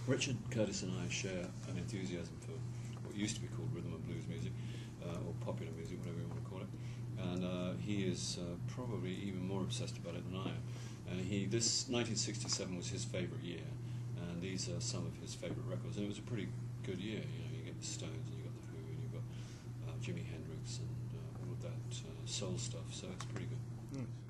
Richard Curtis and I share an enthusiasm for what used to be called rhythm and blues music, or popular music, whatever you want to call it. And he is probably even more obsessed about it than I am. And this 1967 was his favourite year, and these are some of his favourite records. And it was a pretty good year. You know, you get the Stones, and you got the Who, and you've got Jimi Hendrix, and all of that soul stuff. So it's pretty good.